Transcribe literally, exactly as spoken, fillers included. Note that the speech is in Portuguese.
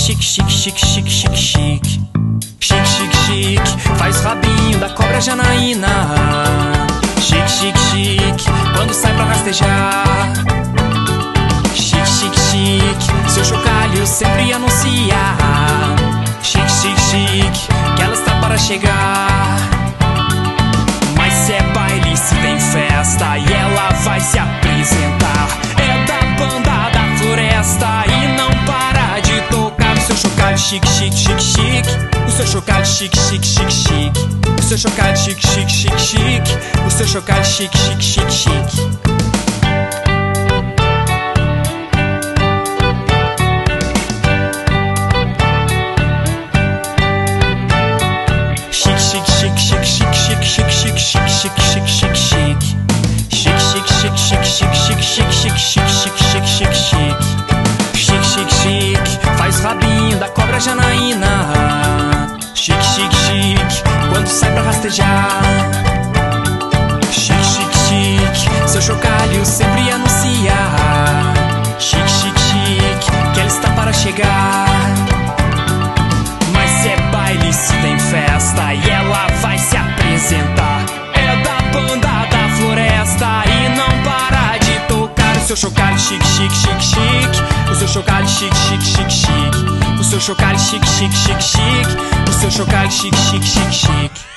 chique, chique, chique, chique, chique, chique. Chique, chique, chique, faz rabinho da cobra Janaína. Chique, chique, chique, quando sai pra rastejar. Chique, chique, chique, seu chocalho sempre anuncia. Chique, chique, chique, que ela está para chegar. Mas se é baile, se tem festa e ela vai se apresentar. É da banda da floresta e não para de tocar. O seu chocalho chique, chique, chique, chique. O seu chocalho chique, chique, chique, chique. O seu chocalho chique, chique, chique, chique. O seu chocalho chique, chique, chique, chique. Chique, chique, chique, chique, chique, chique, chique, chique, chique, chique, chique, chique. Chique, chique, chique, chique, chique, chique, chique, chique, chique, chique, chique, chique. Chique, chique, chique, faz rabinho da cobra Janaína. Chique, chique, chique, quando sai pra rastejar. Chique, chique, chique, seu chocalho sempre anuncia. Chique, chique, chique, que ela está para chegar. Mas se é baile, se tem festa e ela vai se apresentar. É da banda da floresta e não para de tocar. O seu chocalho chique, chique, chique, chique. O seu chocalho chique, chique, chique, chique. O seu chocalho chique, chique, chique, chique. O seu chocalho chique, chique, chique, chique.